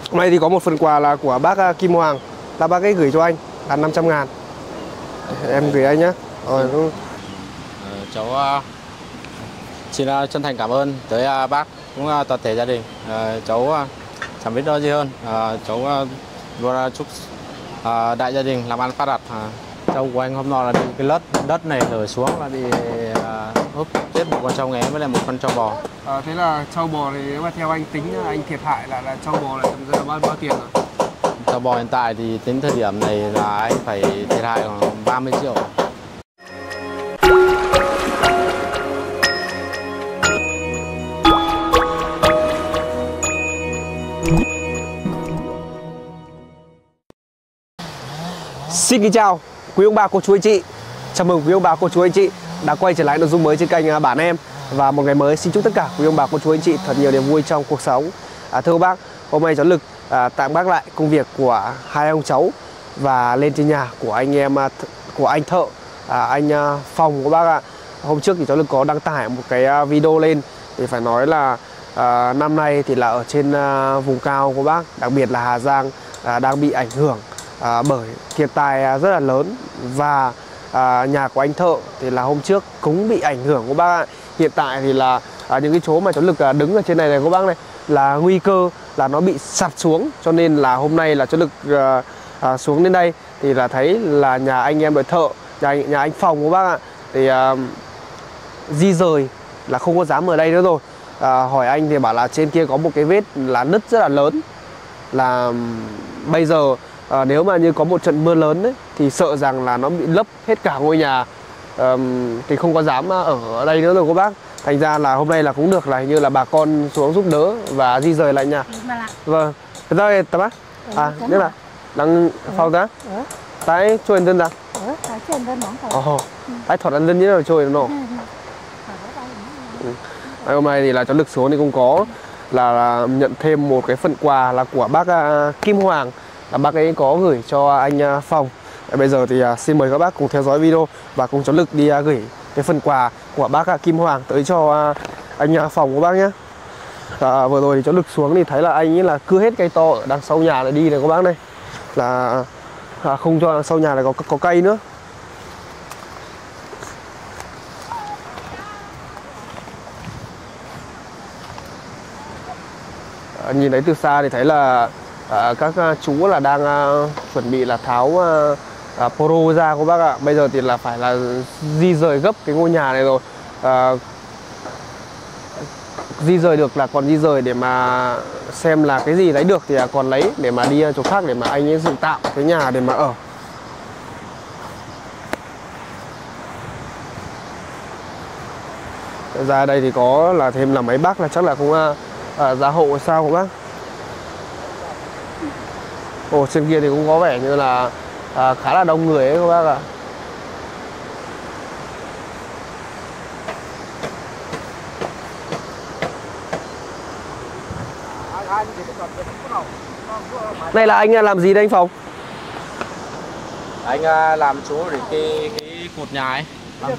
Hôm nay thì có một phần quà là của bác Kim Hoàng, là bác ấy gửi cho anh là 500.000. Em gửi anh nhé. Rồi. Cháu xin chân thành cảm ơn tới bác cũng toàn thể gia đình. Cháu chẳng biết nói gì hơn. Cháu luôn chúc đại gia đình làm ăn phát đạt. Trâu của anh hôm nọ là bị cái đất này lở xuống là bị hút chết một con trâu nghé với lại một con trâu bò. Thế là trâu bò thì nếu mà theo anh tính anh thiệt hại là trâu bò là tầm rơi là bao tiền rồi? Trâu bò hiện tại thì tính thời điểm này là anh phải thiệt hại khoảng 30 triệu. Xin kính chào quý ông bà cô chú anh chị. Chào mừng quý ông bà cô chú anh chị đã quay trở lại nội dung mới trên kênh Bản Em. Và một ngày mới xin chúc tất cả quý ông bà cô chú anh chị thật nhiều niềm vui trong cuộc sống. Thưa bác, hôm nay cháu Lực tạm gác lại công việc của hai ông cháu và lên trên nhà của anh em của anh thợ, anh Phòng của bác ạ. Hôm trước thì cháu Lực có đăng tải một cái video lên thì phải nói là năm nay thì là ở trên vùng cao của bác, đặc biệt là Hà Giang đang bị ảnh hưởng bởi thiên tai rất là lớn. Và nhà của anh thợ thì là hôm trước cũng bị ảnh hưởng của bác ạ. Hiện tại thì là những cái chỗ mà cháu Lực đứng ở trên này của bác này là nguy cơ là nó bị sạt xuống, cho nên là hôm nay là cháu Lực xuống đến đây thì là thấy là nhà anh em đội thợ, nhà anh Phòng của bác ạ, thì di rời là không có dám ở đây nữa rồi. Hỏi anh thì bảo là trên kia có một cái vết là nứt rất là lớn, là bây giờ nếu mà như có một trận mưa lớn ấy, thì sợ rằng là nó bị lấp hết cả ngôi nhà, thì không có dám ở đây nữa rồi cô bác. Thành ra là hôm nay là cũng được là như là bà con xuống giúp đỡ và di rời lại nhà. Vâng, cái đó tao bác nhất là đang Phòng ra tại trôi lên ra tại thuật ăn dân như là trôi nó. Hôm nay thì là cháu Lực xuống thì cũng có là nhận thêm một cái phần quà là của bác Kim Hoàng, là bác ấy có gửi cho anh Phòng. Bây giờ thì xin mời các bác cùng theo dõi video và cùng cháu Lực đi gửi cái phần quà của bác Kim Hoàng tới cho anh Phòng của bác nhé. Vừa rồi thì cháu Lực xuống thì thấy là anh ấy là cưa hết cây to ở đằng sau nhà này đi này các bác này, là không cho đằng sau nhà này có cây nữa. Nhìn thấy từ xa thì thấy là các chú là đang chuẩn bị là tháo poro ra các bác ạ. Bây giờ thì là phải là di rời gấp cái ngôi nhà này rồi. Di rời được là còn di rời để mà xem là cái gì lấy được thì còn lấy để mà đi chỗ khác để mà anh ấy dựng tạm cái nhà để mà ở. Ra đây thì có là thêm là mấy bác là chắc là cũng gia hộ sao các bác. Ồ, trên kia thì cũng có vẻ như là khá là đông người ấy các bác ạ. Này là anh làm gì đây anh Phòng? Anh làm chỗ để cái cột nhà ấy.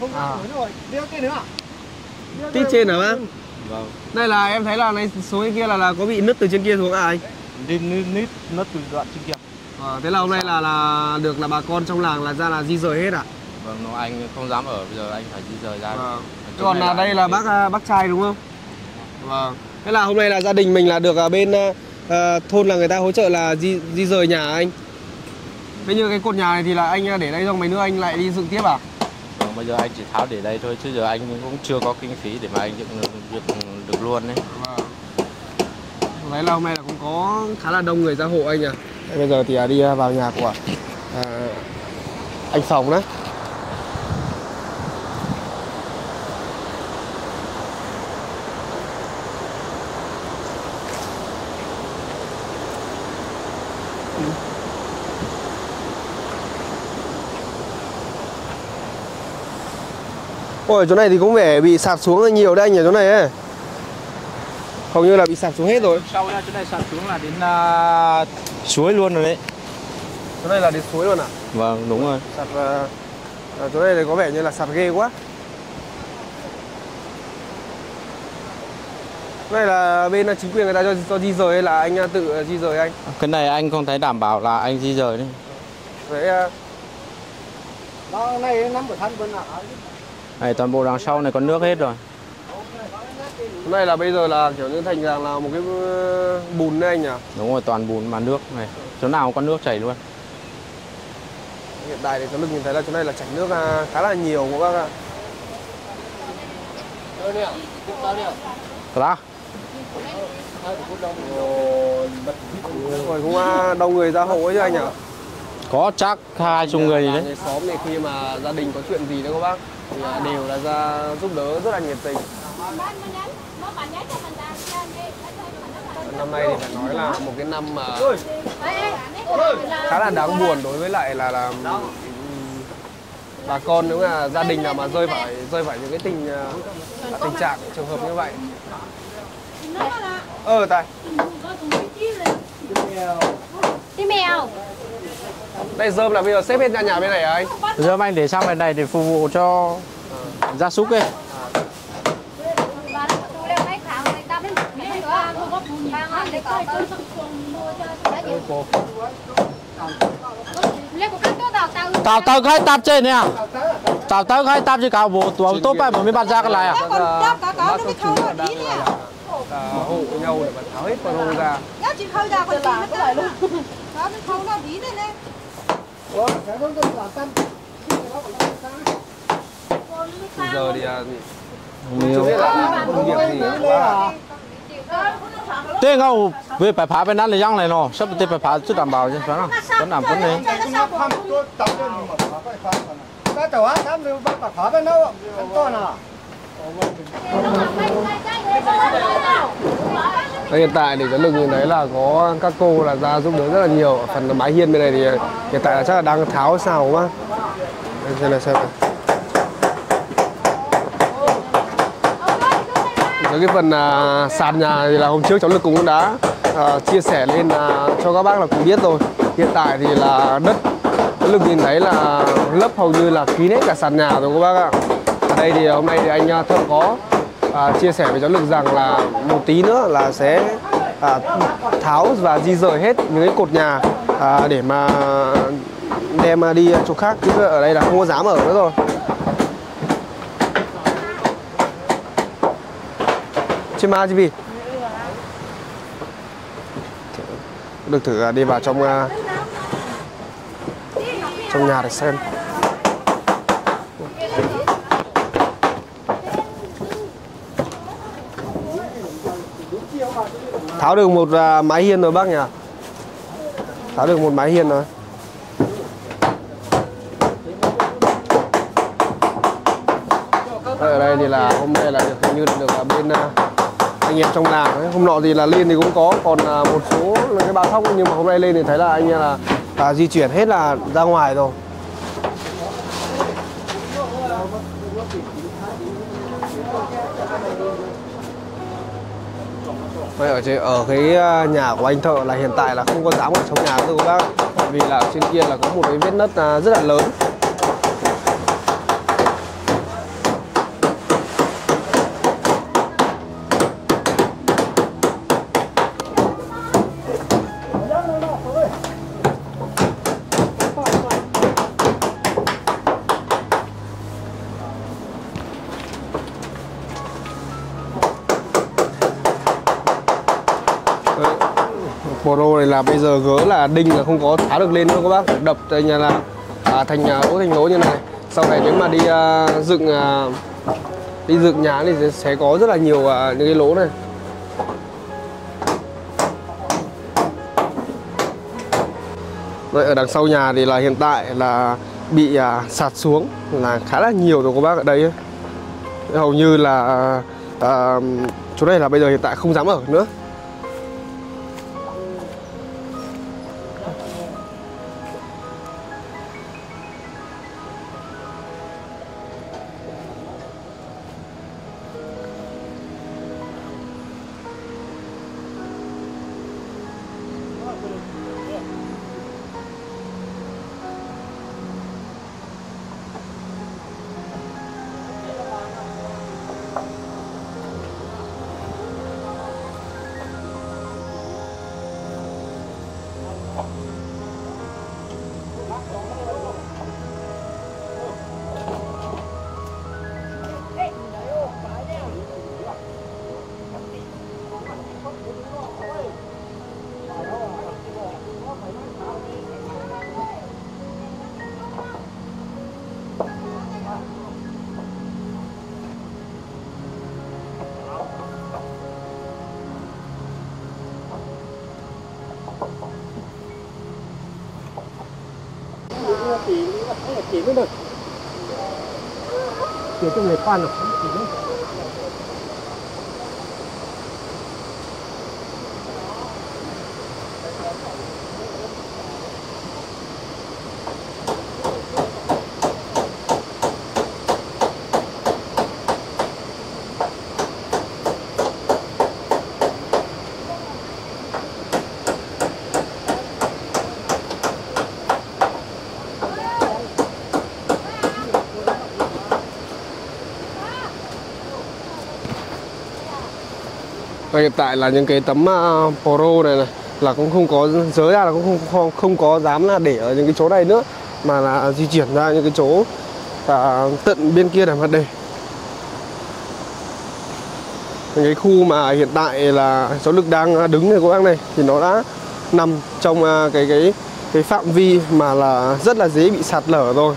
Tít trên hả bác? Vâng. Đây là em thấy là này số kia là có bị nứt từ trên kia xuống anh? Nứt từ đoạn trên kia. Thế là hôm nay là được là bà con trong làng là ra là di rời hết ạ? Vâng, nó anh không dám ở, bây giờ anh phải di rời ra. Còn là đây là bác trai đúng không? Vâng. Thế là hôm nay là gia đình mình là được ở bên thôn là người ta hỗ trợ là di rời nhà anh. Thế như cái cột nhà này thì là anh để đây xong mấy nữa anh lại đi dựng tiếp à? Vâng, bây giờ anh chỉ tháo để đây thôi chứ giờ anh cũng chưa có kinh phí để mà anh dựng được luôn đấy. Vâng. Đấy là hôm nay là cũng có khá là đông người gia hộ anh à. Bây giờ thì đi vào nhà của anh Phòng đấy. Ôi, chỗ này thì cũng vẻ bị sạt xuống nhiều đây anh nhỉ, chỗ này ấy. Hầu như là bị sạt xuống hết rồi. Sau nha, chỗ này sạt xuống là đến suối luôn rồi đấy. Chỗ này là đến suối luôn à? Vâng, đúng rồi. Sạt chỗ này thì có vẻ như là sạt ghê quá. Này là bên chính quyền người ta cho di rời hay là anh tự di rời anh? Cái này anh không thấy đảm bảo là anh di rời đấy. Đấy, Đó, này nắm của thân bên nào? Này, toàn bộ đằng sau này có nước hết rồi. cái này là bây giờ là kiểu như thành ra là một cái bùn đấy anh nhỉ? Đúng rồi, toàn bùn mà nước này. Chỗ nào có nước chảy luôn. Hiện tại thì cháu Lực nhìn thấy là chỗ này là chảy nước khá là nhiều các bác ạ. Đó. Rồi cũng đông người ra hộ ấy chứ anh nhỉ? Có chắc 20 người gì đấy. Người xóm này khi mà gia đình có chuyện gì đấy các bác thì đều là ra giúp đỡ rất là nhiệt tình. Năm nay thì phải nói là một cái năm mà khá là đáng buồn đối với lại là bà con, nếu là gia đình nào mà rơi phải những cái tình trạng trường hợp như vậy. Tài Đi mèo. đây rơm là bây giờ xếp hết ra nhà bên này hả anh? Giờ anh để sang bên này để phục vụ cho gia súc ấy. Tao tao khai tạp trên nè. Tao khai tạp chứ cả bộ tuồng tốt bài 13 ra cái này à? Bác các chú là đang hộ nhau để mà tháo hết con rô ra. Giờ thì chưa biết là công việc gì quá. Thế ngầu về phải phá bênนั้นlà răng này nó sắp tới phải phá chứ đảm bảo chứ phải không? Vẫn làm vấn đề. Hiện tại thì cháu Lực nhìn thấy là có các cô là ra giúp đỡ rất là nhiều. Phần mái hiên bên này thì hiện tại là chắc là đang tháo xào quá. Đây xem này. Cái phần sàn nhà thì là hôm trước cháu Lực cũng đã chia sẻ lên cho các bác là cũng biết rồi. Hiện tại thì là đất cháu Lực nhìn thấy là lấp hầu như là kín hết cả sàn nhà rồi các bác ạ. Ở đây thì hôm nay thì anh thợ có chia sẻ với cháu Lực rằng là một tí nữa là sẽ tháo và di rời hết những cái cột nhà để mà đem đi chỗ khác, chứ ở đây là không có dám ở nữa rồi. Chima gì được thử đi vào trong nhà để xem. Tháo được một mái hiên rồi bác nhỉ? Tháo được một mái hiên rồi. Ở đây thì là hôm nay là được như được bên anh em trong làng ấy. Hôm nọ thì là lên thì cũng có, còn một số là cái bao thóc, nhưng mà hôm nay lên thì thấy là anh em là di chuyển hết là ra ngoài rồi. Ở cái nhà của anh thợ là hiện tại là không có dám ở trong nhà nữa các bác, vì là trên kia là có một cái vết nứt rất là lớn. Pro này là bây giờ gỡ là đinh là không có tháo được lên đâu các bác, phải đập thành nhà là thành lỗ như này. Sau này nếu mà đi dựng nhà thì sẽ có rất là nhiều những cái lỗ này. Rồi ở đằng sau nhà thì là hiện tại là bị sạt xuống là khá là nhiều rồi các bác. Ở đây hầu như là chỗ này là bây giờ hiện tại không dám ở nữa. Chỉ mới được. Chỉ cho người quan rồi. Và hiện tại là những cái tấm Pro này là cũng không có, giới ra là cũng không có dám là để ở những cái chỗ này nữa, mà là di chuyển ra những cái chỗ tận bên kia để mà để. Những cái khu mà hiện tại là cháu Lực đang đứng này các bác này thì nó đã nằm trong cái phạm vi mà là rất là dễ bị sạt lở rồi.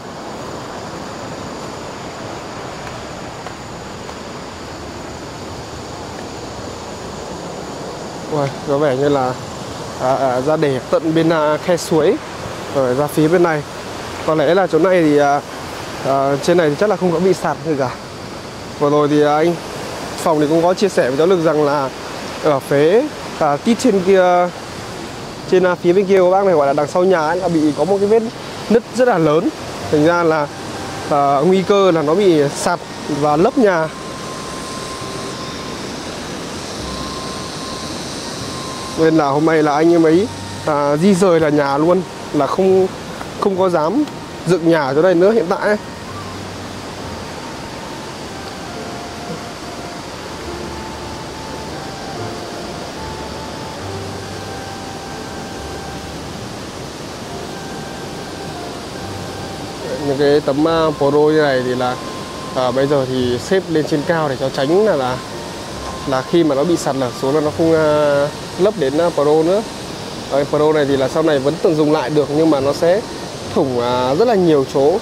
Ôi, có vẻ như là ra để tận bên khe suối rồi ra phía bên này. Có lẽ là chỗ này thì trên này thì chắc là không có bị sạt gì cả. Vừa rồi thì anh Phòng thì cũng có chia sẻ với cháu Lực rằng là ở phía tít trên kia, trên phía bên kia của bác này, gọi là đằng sau nhà ấy, là bị có một cái vết nứt rất là lớn. Thành ra là nguy cơ là nó bị sạt và lấp nhà. Nên là hôm nay là anh em ấy di rời là nhà luôn, là không có dám dựng nhà ở chỗ này nữa hiện tại ấy. Những cái tấm Pro như này thì là bây giờ thì xếp lên trên cao để cho tránh là khi mà nó bị sạt lở xuống là nó không lấp đến Pro nữa. Pro này thì là sau này vẫn từng dùng lại được, nhưng mà nó sẽ thủng rất là nhiều chỗ.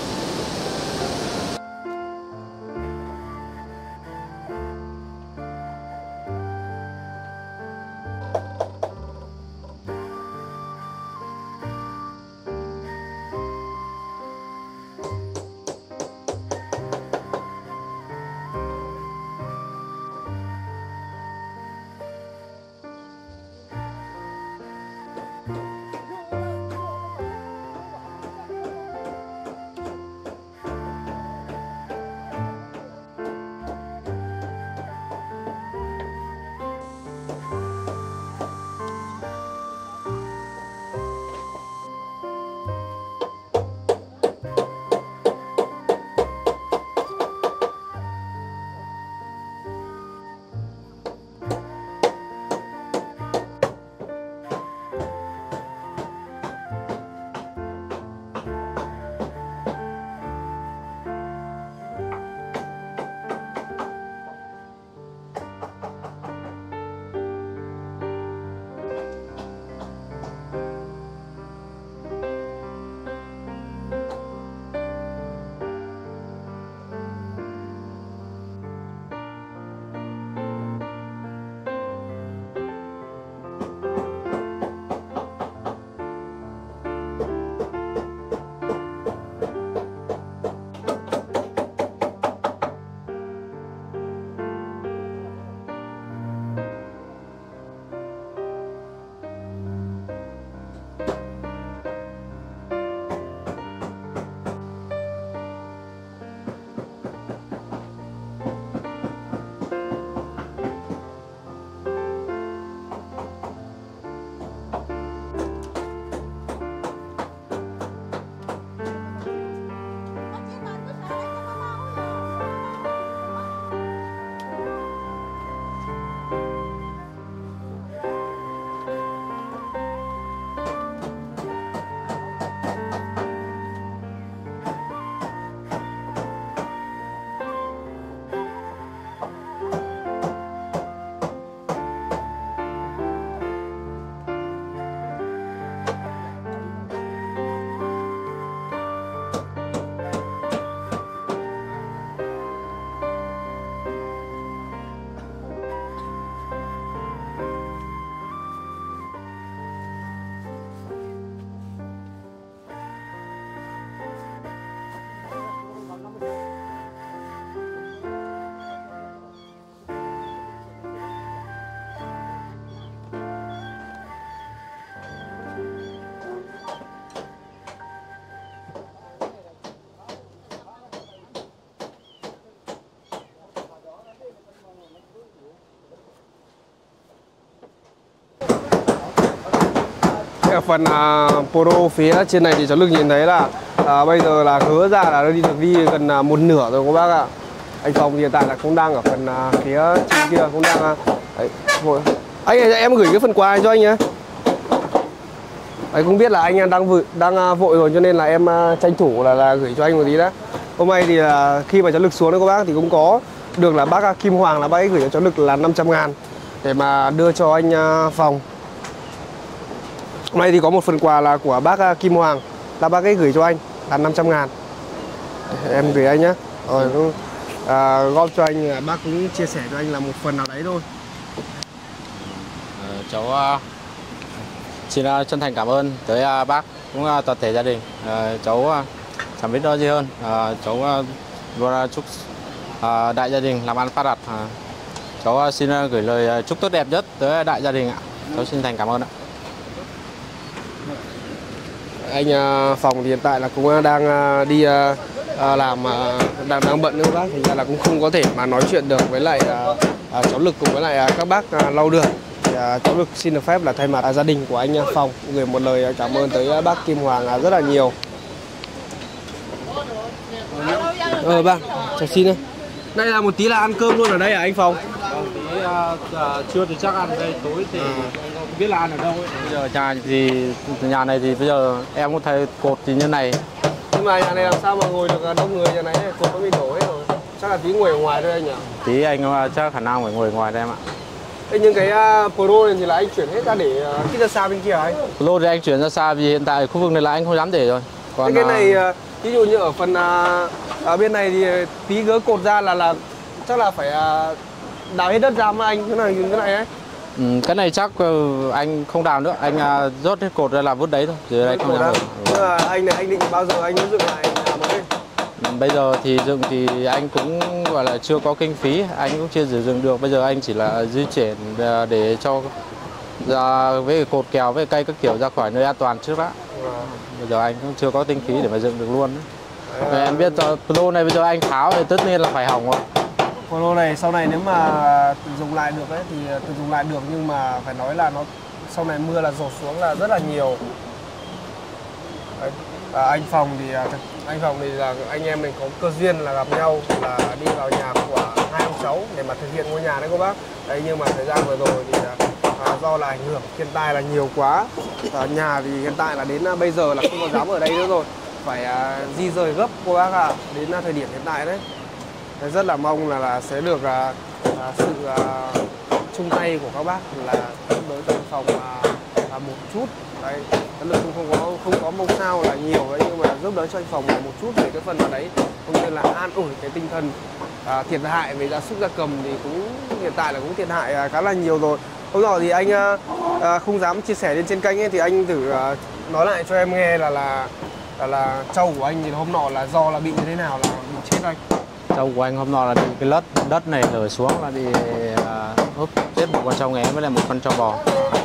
ở phần Poro phía trên này thì cháu Lực nhìn thấy là bây giờ là hứa ra là đi được đi gần một nửa rồi các bác ạ. Anh Phong thì hiện tại là cũng đang ở phần phía trên kia cũng đang đấy, vội. Anh ơi, em gửi cái phần quà cho anh nhé. Anh cũng biết là anh đang vội rồi cho nên là em tranh thủ là gửi cho anh một tí đó. Hôm nay thì khi mà cháu Lực xuống đấy các bác thì cũng có được là bác Kim Hoàng là bác ấy gửi cho cháu Lực là 500.000 để mà đưa cho anh Phong. Hôm nay thì có một phần quà là của bác Kim Hoàng là bác ấy gửi cho anh là 500.000. Em gửi anh nhé. Rồi cũng góp cho anh, bác cũng chia sẻ cho anh là một phần nào đấy thôi. Cháu xin chân thành cảm ơn tới bác cũng toàn thể gia đình. Cháu chẳng biết nói gì hơn. Cháu luôn chúc đại gia đình làm ăn phát đạt. Cháu xin gửi lời chúc tốt đẹp nhất tới đại gia đình ạ. Cháu xin thành cảm ơn ạ. Anh Phong thì hiện tại là cũng đang đi làm, đang bận nữa bác, thành ra là cũng không có thể mà nói chuyện được với lại cháu Lực cùng với lại các bác lâu được. Thì cháu Lực xin được phép là thay mặt gia đình của anh Phong gửi một lời cảm ơn tới bác Kim Hoàng rất là nhiều. Bác, cháu xin đây. Đây là một tí là ăn cơm luôn ở đây à anh Phong? Tí trưa thì chắc ăn đây, tối thì không biết là ăn ở đâu ấy. Bây giờ nhà này thì bây giờ em cũng thấy cột thì như này. Nhưng mà nhà này làm sao mà ngồi được đông người như này, cột nó bị đổ hết rồi. Chắc là tí ngồi ở ngoài thôi anh nhỉ? Tí anh chắc khả năng phải ngồi ngoài đây em ạ. Thế nhưng cái Pro này thì là anh chuyển hết ra để kít ra xa bên kia hả anh? Pro thì anh chuyển ra xa vì hiện tại khu vực này là anh không dám để rồi. Còn cái này ví dụ như ở phần ở bên này thì tí gỡ cột ra là chắc là phải đào hết đất ra mà anh, cái này ấy. Cái này chắc anh không đào nữa, anh rốt hết cột ra làm vứt đấy thôi. Rồi đây không dám. Nhưng mà anh định bao giờ anh mới dựng lại nhà mới? Bây giờ thì dựng thì anh cũng gọi là chưa có kinh phí, anh cũng chưa dựng được. Bây giờ anh chỉ là di chuyển để cho ra với cột kèo với cây các kiểu ra khỏi nơi an toàn trước đã. Bây giờ anh cũng chưa có kinh phí để mà dựng được luôn. Em biết Polo này bây giờ anh tháo thì tất nhiên là phải hỏng rồi. Polo này sau này nếu mà dùng lại được ấy thì tự dùng lại được, nhưng mà phải nói là nó sau này mưa là dột xuống là rất là nhiều. Đấy. Anh Phong thì là anh em mình có cơ duyên là gặp nhau là đi vào nhà của hai ông cháu để mà thực hiện ngôi nhà đấy các bác. Đấy, nhưng mà thời gian vừa rồi thì do là ảnh hưởng thiên tai là nhiều quá, nhà thì hiện tại là đến bây giờ là không còn dám ở đây nữa rồi, phải di rời gấp cô bác ạ, đến thời điểm hiện tại đấy. Rất là mong là sẽ được sự chung tay của các bác là giúp đỡ cho anh Phong một chút. Đấy, lực không có mong sao là nhiều đấy, nhưng mà giúp đỡ cho anh Phong một chút về cái phần nào đấy, cũng như là an ủi cái tinh thần thiệt hại về gia súc gia cầm thì cũng hiện tại là cũng thiệt hại khá là nhiều rồi. Hôm nọ thì anh không dám chia sẻ lên trên kênh ấy, thì anh thử nói lại cho em nghe là trâu của anh thì hôm nọ là do là bị như thế nào là bị chết anh? Trâu của anh hôm nọ là bị cái đất này lở xuống là bị hút chết một con trâu nghé với lại một con trâu bò.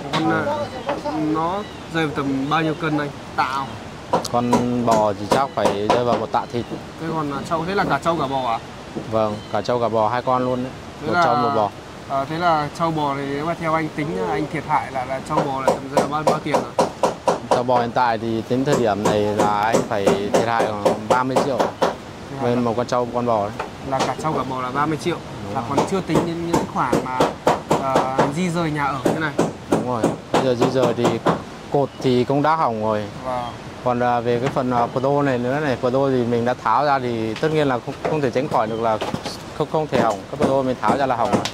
Nó rơi tầm bao nhiêu cân anh? Tạ. Con bò thì chắc phải rơi vào 1 tạ thịt. Thế còn trâu, thế là cả trâu cả bò à? Vâng, cả trâu cả bò, 2 con luôn đấy. Một trâu một bò. Thế là trâu bò thì nếu mà theo anh tính anh thiệt hại là trâu bò là tầm rơi bao tiền à? Trâu bò hiện tại thì tính thời điểm này là anh phải thiệt hại khoảng 30 triệu. Bên một con trâu, một con bò đấy. Là cả trâu cả bò là 30 triệu. Đúng là rồi. Còn chưa tính đến những khoản mà di rời nhà ở như này. Đúng rồi. Bây giờ di rời thì cột thì cũng đã hỏng rồi. Wow. Còn về cái phần Photo này nữa này, Photo thì mình đã tháo ra thì tất nhiên là không thể tránh khỏi được là không thể hỏng. Cái Photo mình tháo ra là hỏng rồi.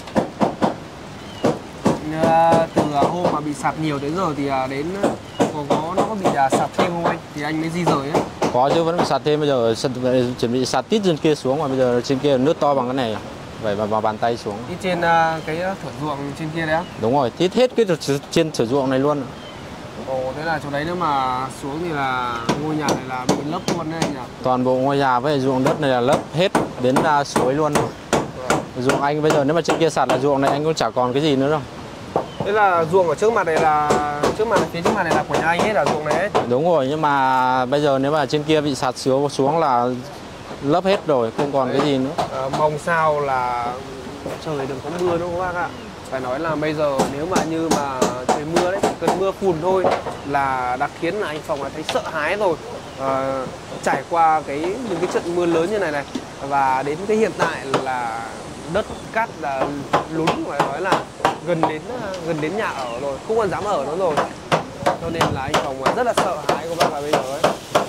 Từ hôm mà bị sạt nhiều đến giờ thì đến nó có bị sạt thêm không anh? Thì anh mới di rời ấy. Có chứ, vẫn bị sạt thêm. Bây giờ chuẩn bị sạt tít trên kia xuống, mà bây giờ trên kia nước to bằng cái này, vậy vào bàn tay xuống. Đi trên cái thửa ruộng trên kia đấy á? Đúng rồi, tít hết cái trên thửa ruộng này luôn. Ồ, thế là chỗ đấy nếu mà xuống thì là ngôi nhà này là bị lấp luôn đấy anh nhỉ? Toàn bộ ngôi nhà với ruộng đất này là lấp hết đến suối luôn. Ruộng anh bây giờ nếu mà trên kia sạt là ruộng này anh cũng chả còn cái gì nữa đâu. Thế là ruộng ở trước mặt này là phía trước mặt này là của nhà anh hết, là ruộng này hết. Đúng rồi, nhưng mà bây giờ nếu mà trên kia bị sạt xuống là lấp hết rồi, không còn cái gì nữa. Mong sao là trời đừng có mưa đâu các bác ạ. phải nói là bây giờ nếu mà như mà trời mưa đấy, cơn mưa phùn thôi là đã khiến là anh Phòng là thấy sợ hãi rồi. Trải qua những cái trận mưa lớn như này này, và đến cái hiện tại là đất cát là lún, phải nói là gần đến nhà ở rồi, không còn dám ở nữa rồi. Cho nên là anh Phòng rất là sợ hãi các bác là bây giờ ấy.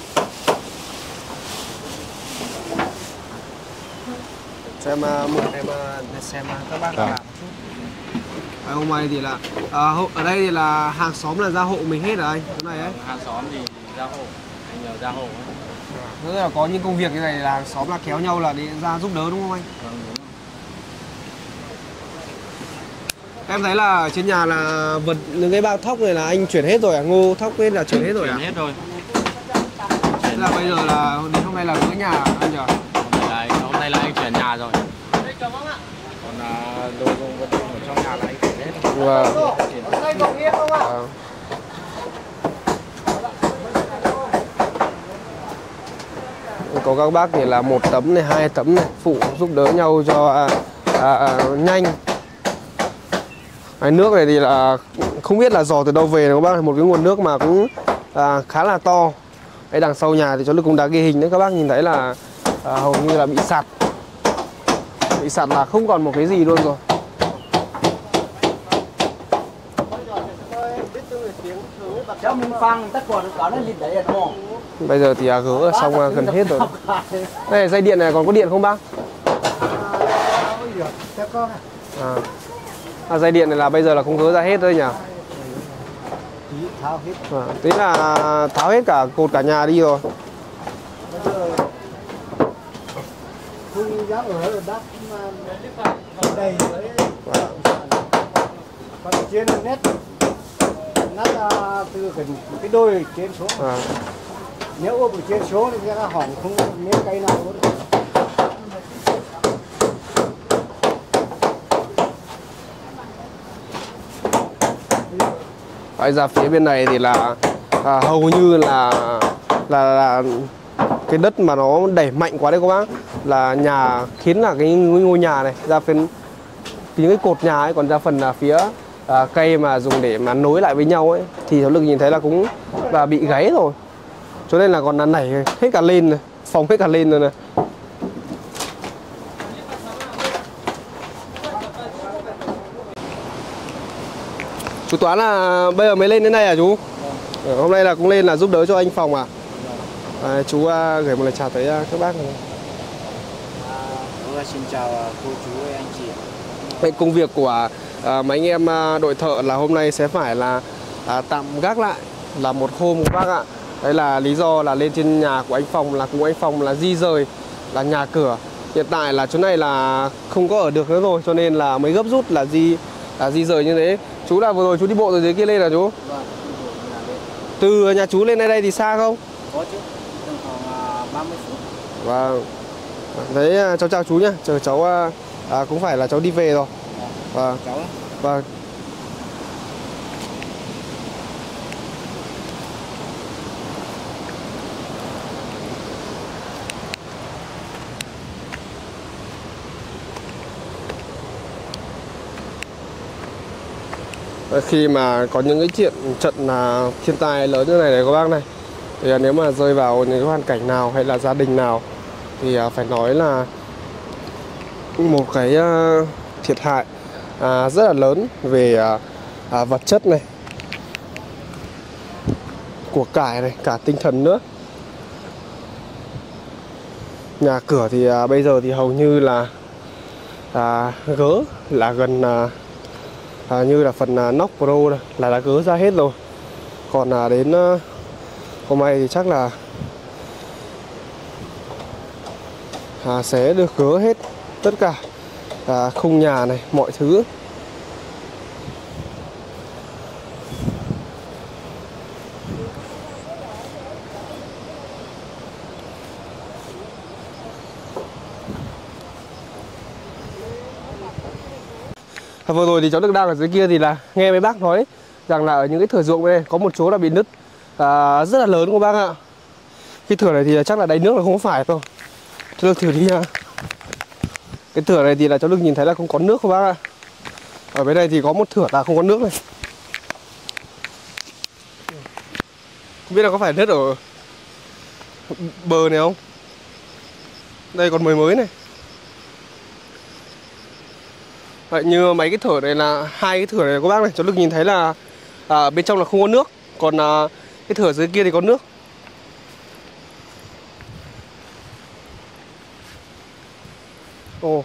Xem một em để xem các bác làm một chút. Hôm nay thì là ở đây thì là hàng xóm là gia hộ mình hết rồi anh, cái này ấy. Hàng xóm thì gia hộ, anh nhờ gia hộ. Tức là có những công việc như này là hàng xóm là kéo nhau là đi ra giúp đỡ đúng không anh? Vâng, đúng rồi. Em thấy là ở trên nhà là vật những cái bao thóc này là anh chuyển hết rồi à? Ngô thóc hết là chuyển hết rồi à? Chuyển hết rồi. Thế là bây giờ là đến hôm nay là gửi nhà anh nhỉ? Hôm nay là anh chuyển nhà rồi. Còn đồ dùng vật dụng ở trong nhà là anh chuyển hết. Vâng. Có các bác thì là 1 tấm này, 2 tấm này, phụ giúp đỡ nhau cho nhanh. Cái nước này thì là không biết là dò từ đâu về các bác, một cái nguồn nước mà cũng khá là to. Đây đằng sau nhà thì cháu Lực cũng đã ghi hình đấy, các bác nhìn thấy là hầu như là bị sạt là không còn một cái gì luôn rồi. Bây giờ thì gỡ xong gần hết rồi. Đây dây điện này còn có điện không bác? Dây điện này là bây giờ là không gỡ ra hết rồi nhỉ? Thế là tháo hết cả cột cả nhà đi rồi. Không dám ở đất mà đầy với còn trên nét từ cái đôi trên xuống. Nếu ở trên số thì ra hỏng không miếng cây nào luôn. Quay ra phía bên này thì là hầu như là cái đất mà nó đẩy mạnh quá đấy các bác, là nhà khiến là cái ngôi nhà này ra phần những cái cột nhà ấy, còn ra phần là phía cây mà dùng để mà nối lại với nhau ấy thì cháu Lực nhìn thấy là cũng và bị gáy rồi, cho nên là còn là nảy hết cả lên này, phồng hết cả lên rồi này. Chú Toán là bây giờ mới lên đến đây à chú? Hôm nay là cũng lên là giúp đỡ cho anh Phòng à? Chú gửi một lời chào tới các bác. Xin chào cô chú anh chị. Vậy công việc của mấy anh em đội thợ là hôm nay sẽ phải là tạm gác lại là một hôm các bác ạ. Đấy là lý do là lên trên nhà của anh Phòng là cùng anh Phòng là di rời là nhà cửa. Hiện tại là chỗ này là không có ở được nữa rồi, cho nên là mới gấp rút là di rời như thế. Chú là vừa rồi chú đi bộ từ dưới kia lên là chú? Vâng, từ nhà chú lên đây thì xa không? có chứ, tầm khoảng 30 phút. Vâng. Đấy, cháu chào chú nhé, chờ cháu cũng phải là cháu đi về rồi. Vâng. Cháu. Vâng. Khi mà có những cái trận thiên tai lớn như này các bác này, thì nếu mà rơi vào những cái hoàn cảnh nào hay là gia đình nào thì phải nói là một cái thiệt hại rất là lớn về vật chất này, của cải này, cả tinh thần nữa. Nhà cửa thì bây giờ thì hầu như là gỡ là gần như là phần nóc pro này là đã gỡ ra hết rồi. Còn đến hôm nay thì chắc là sẽ được gỡ hết tất cả khung nhà này, mọi thứ. Vừa rồi thì cháu Đức đang ở dưới kia thì là nghe mấy bác nói rằng là ở những cái thửa ruộng bên đây có một chỗ là bị nứt rất là lớn các bác ạ. Cái thửa này thì chắc là đáy nước là không phải đâu. Cháu Đức thử đi nha. Cái thửa này thì là cháu Đức nhìn thấy là không có nước các bác ạ. Ở bên đây thì có một thửa là không có nước này. Không biết là có phải nứt ở bờ này không? Đây còn mới này. Vậy như mấy cái thửa này là hai cái thửa này các bác này, cháu Lực nhìn thấy là bên trong là không có nước, còn cái thửa dưới kia thì có nước. Ồ.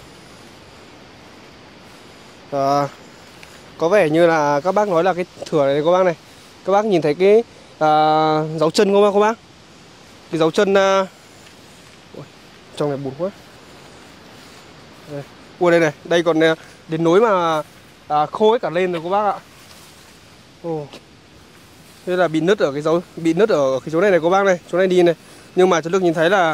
Có vẻ như là các bác nói là cái thửa này các bác này. Các bác nhìn thấy cái dấu chân không các bác? Cái dấu chân trong này bùn quá. Đây. Ui đây này, đây còn đến nối mà khô hết cả lên rồi các bác ạ. Ồ. Thế là bị nứt ở cái chỗ này này các bác này, chỗ này đi này. Nhưng mà cháu Lực nhìn thấy là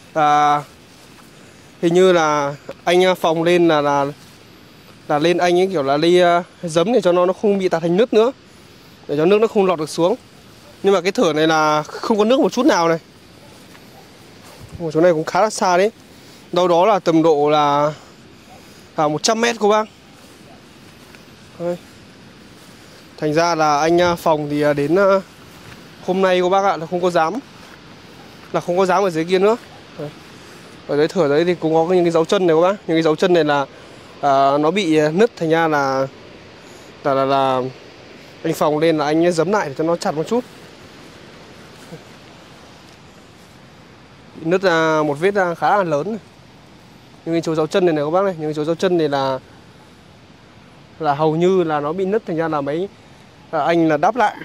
hình như là anh phòng lên là lên anh ấy kiểu là đi giấm để cho nó không bị tạo thành nứt nữa, để cho nước nó không lọt được xuống. Nhưng mà cái thửa này là không có nước một chút nào này. Chỗ này cũng khá là xa đấy, đâu đó là tầm độ là 100 mét các bác. Đây. Thành ra là anh phòng thì đến hôm nay các bác ạ là không có dám ở dưới kia nữa. Đây. Ở dưới thửa đấy thì cũng có những cái dấu chân này các bác. Những cái dấu chân này là nó bị nứt, thành ra là anh phòng lên là anh giấm lại để cho nó chặt một chút. Bị nứt ra một vết khá là lớn này. Những cái chỗ dấu chân này các bác này, những cái chỗ dấu chân này là hầu như là nó bị nứt, thành ra là mấy anh là đắp lại.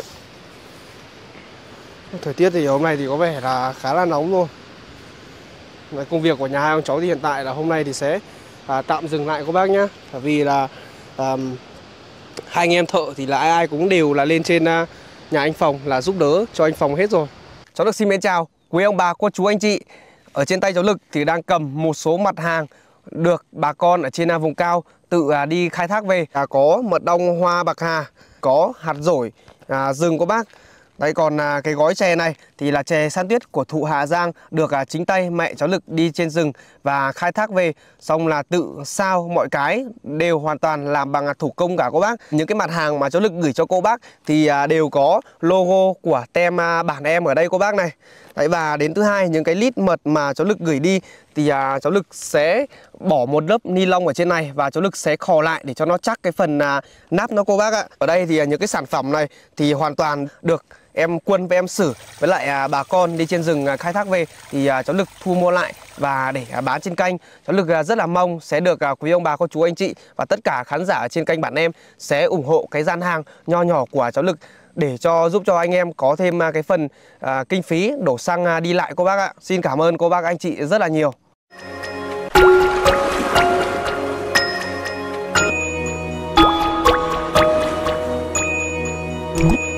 Thời tiết thì hôm nay thì có vẻ là khá là nóng thôi. Công việc của nhà hai ông cháu thì hiện tại là hôm nay thì sẽ tạm dừng lại các bác nhá. Bởi vì là hai anh em thợ thì là ai cũng đều là lên trên nhà anh Phòng là giúp đỡ cho anh Phòng hết rồi. Cháu Lực xin mến chào quý ông bà, cô chú, anh chị. Ở trên tay cháu Lực thì đang cầm một số mặt hàng được bà con ở trên vùng cao tự đi khai thác về. Có mật ong hoa bạc hà, có hạt dổi rừng các bác. Đấy, còn cái gói chè này thì là chè san tuyết của Thụ Hà Giang, được chính tay mẹ cháu Lực đi trên rừng và khai thác về, xong là tự sao mọi cái đều hoàn toàn làm bằng thủ công cả cô bác. Những cái mặt hàng mà cháu Lực gửi cho cô bác thì đều có logo của tem bản em ở đây cô bác này. Đấy, và đến thứ hai, những cái lít mật mà cháu Lực gửi đi thì cháu Lực sẽ bỏ một lớp ni lông ở trên này và cháu Lực sẽ khò lại để cho nó chắc cái phần nắp nó cô bác ạ. Ở đây thì những cái sản phẩm này thì hoàn toàn được em Quân với em Sử với lại bà con đi trên rừng khai thác về thì cháu Lực thu mua lại và để bán trên kênh. Cháu Lực rất là mong sẽ được quý ông bà, cô chú, anh chị và tất cả khán giả trên kênh bản em sẽ ủng hộ cái gian hàng nho nhỏ của cháu Lực để giúp cho anh em có thêm cái phần kinh phí đổ xăng đi lại cô bác ạ. Xin cảm ơn cô bác, anh chị rất là nhiều. What?